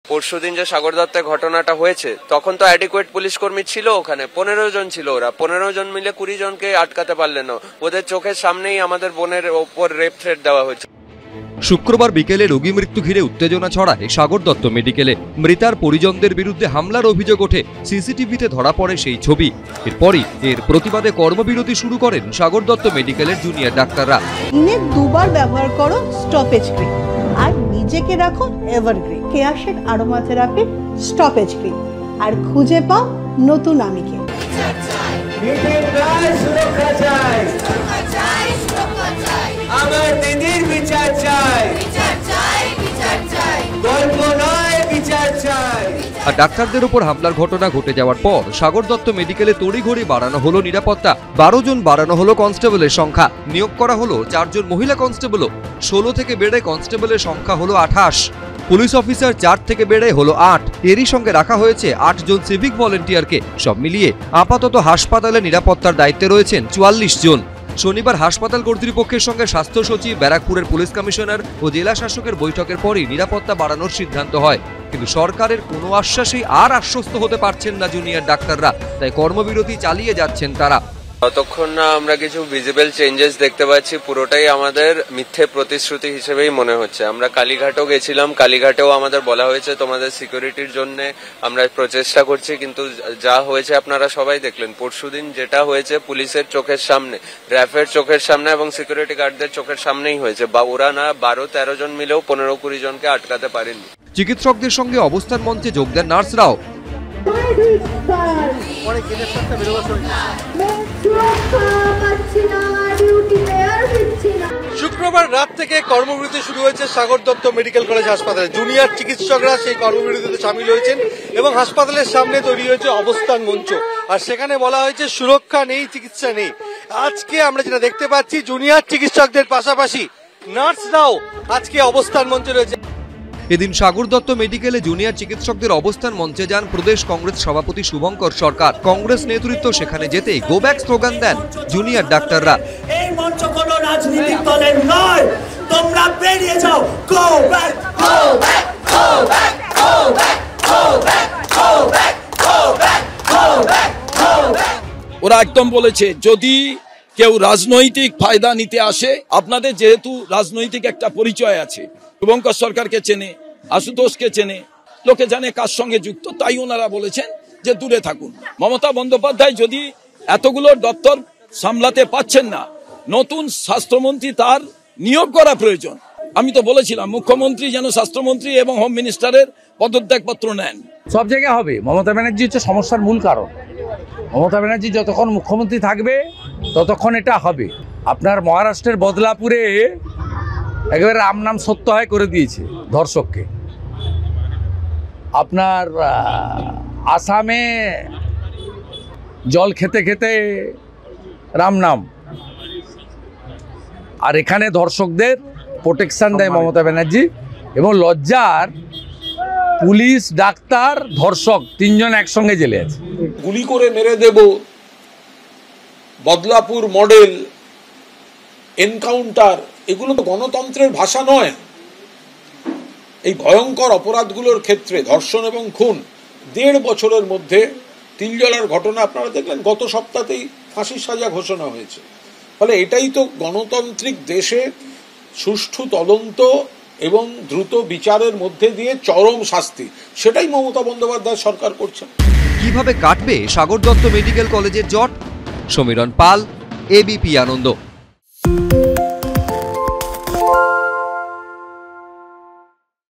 পরশুদিন যে সাগর দত্তের ঘটনাটা হয়েছে তখন তো অ্যাডিকুয়েট পুলিশ কর্মী ছিল ওখানে, 15 জন ছিল, ওরা 15 জন মিলে 20 জনকে আটকাতে পারলেন না। ওদের চোখের সামনেই আমাদের বোনের ওপর রেপ থ্রেট দেওয়া হয়েছে। শুক্রবার বিকেলে রোগী মৃত্যু ঘিরে উত্তেজনা ছড়ায় সাগর দত্ত মেডিকেলে। মৃতার পরিজনদের বিরুদ্ধে হামলার অভিযোগ ওঠে, সিসিটিভিতে ধরা পড়ে সেই ছবি। এরপরই এর প্রতিবাদে কর্মবিরতি শুরু করেন সাগর দত্ত মেডিকেলের জুনিয়র ডাক্তাররা। দিনে দুবার ব্যবহার করো স্টপেজ ক্রিম আর নিজেকে রাখো এভারগ্রিন কেয়ারশেড আরোমা থেরাপি স্টপেজ ক্রিম, আর খুঁজে পাও নতুন আমিকে। আমার দিদির বিচার চাই, গল্প নয় বিচার চাই। আর ডাক্তারদের উপর হামলার ঘটনা ঘটে যাওয়ার পর সাগর দত্ত মেডিকেলে তড়িঘড়ি বাড়ানো হলো নিরাপত্তা। 12 জন বাড়ানো হলো কনস্টেবলের সংখ্যা, নিয়োগ করা হলো 4 জন মহিলা কনস্টেবলও। 16 থেকে বেড়ে কনস্টেবলের সংখ্যা হলো 28। পুলিশ অফিসার 4 থেকে বেড়ে হলো 8। এরই সঙ্গে রাখা হয়েছে 8 জন সিভিক ভলেন্টিয়ারকে। সব মিলিয়ে আপাতত হাসপাতালে নিরাপত্তার দায়িত্বে রয়েছেন 44 জন। শনিবার হাসপাতাল কর্তৃপক্ষের সঙ্গে স্বাস্থ্য সচিব, ব্যারাকপুরের পুলিশ কমিশনার ও জেলা শাসকের বৈঠকের পরই নিরাপত্তা বাড়ানোর সিদ্ধান্ত হয়। কিন্তু সরকারের কোনো আশ্বাসেই আর আশ্বস্ত হতে পারছেন না জুনিয়র ডাক্তাররা, তাই কর্মবিরতি চালিয়ে যাচ্ছেন তারা। ততক্ষণ না আমরা কিছু ভিজিবল চেঞ্জেস দেখতে পাচ্ছি, পুরোটাই আমাদের মিথ্যে প্রতিশ্রুতি হিসেবেই মনে হচ্ছে। আমরা কালীঘাটও গেছিলাম, কালীঘাটেও আমাদের বলা হয়েছে তোমাদের সিকিউরিটির জন্য আমরা প্রচেষ্টা করছি, কিন্তু যা হয়েছে আপনারা সবাই দেখলেন। পরশুদিন যেটা হয়েছে পুলিশের চোখের সামনে, র্যাফের চোখের সামনে এবং সিকিউরিটি গার্ডদের চোখের সামনেই হয়েছে। বা ওরা না 12-13 জন মিলেও 15-20 জনকে আটকাতে পারেনি। চিকিৎসকদের সঙ্গে অবস্থান মঞ্চে যোগ দেন নার্সরাও। শুক্রবার রাত থেকে কর্মবিরতি শুরু হয়েছে সাগর দত্ত মেডিকেল কলেজ হাসপাতালে। জুনিয়র চিকিৎসকরা সেই কর্মবিরতিতে সামিল হয়েছেন এবং হাসপাতালের সামনে তৈরি হয়েছে অবস্থান মঞ্চ। আর সেখানে বলা হয়েছে সুরক্ষা নেই, চিকিৎসা নেই। আজকে আমরা যেটা দেখতে পাচ্ছি, জুনিয়র চিকিৎসকদের পাশাপাশি নার্সরাও আজকে অবস্থান মঞ্চে রয়েছে। এদিন সাগর দত্ত মেডিকেলে জুনিয়র চিকিৎসকদের অবস্থান মঞ্চে যান প্রদেশ কংগ্রেস সভাপতি শুভঙ্কর সরকার। কংগ্রেস নেতৃত্ব সেখানে যেতে গো ব্যাক স্লোগান দেন জুনিয়র ডাক্তাররা। এই মঞ্চ কোনো রাজনৈতিক দলের নয়, তোমরা বেরিয়ে যাও। Go back, go back, go back, go back, go back, go back, go back, go back, go back. ওরা একদম বলেছে যদি কেউ রাজনৈতিক ফায়দা নিতে আসে, আপনাদের যেহেতু রাজনৈতিক একটা পরিচয় আছে, শুভঙ্কর সরকারকে চেনে, আশুতোষকে চেনে, লোকে জানে কার সঙ্গে যুক্ত, তাই ওনারা বলেছেন যে দূরে থাকুন। মমতা বন্দ্যোপাধ্যায় যদি এতগুলো দপ্তর সামলাতে পাচ্ছেন না, নতুন স্বাস্থ্যমন্ত্রী তার নিয়োগ করা প্রয়োজন। আমি তো বলেছিলাম মুখ্যমন্ত্রী যেন স্বাস্থ্যমন্ত্রী এবং হোম মিনিস্টারের পদত্যাগপত্র নেন। সব জায়গায় হবে। মমতা ব্যানার্জি হচ্ছে সমস্যার মূল কারণ। মমতা ব্যানার্জি যতক্ষণ মুখ্যমন্ত্রী থাকবে ততক্ষণ এটা হবে। আপনার মহারাষ্ট্রের বদলাপুরে একেবারে রাম নাম সত্য হয় করে দিয়েছে ধর্ষককে। আপনার আসামে জল খেতে খেতে রাম নাম, আর এখানে ধর্ষকদের প্রোটেকশন দেয় মমতা ব্যানার্জি। এবং লজ্জার পুলিশ, ডাক্তার, ধর্ষক 3 জন একসঙ্গে জেলে আছে। গুলি করে মেরে দেব, বদলাপুর মডেল, এনকাউন্টার, এগুলো তো গণতন্ত্রের ভাষা নয়। এই ভয়ঙ্কর অপরাধগুলোর ক্ষেত্রে ধর্ষণ এবং খুন 1.5 বছরের মধ্যে 3 জনের ঘটনা আপনারা দেখলেন। গত সপ্তাহেই ফাঁসির সাজা ঘোষণা হয়েছে। ফলে এটাই তো গণতান্ত্রিক দেশে সুষ্ঠু তদন্ত এবং দ্রুত বিচারের মধ্যে দিয়ে চরম শাস্তি, সেটাই মমতা বন্দ্যোপাধ্যায় সরকার করছে। কিভাবে কাটবে সাগর দত্ত মেডিকেল কলেজের জট? সমীরণ পাল, এবিপি আনন্দ।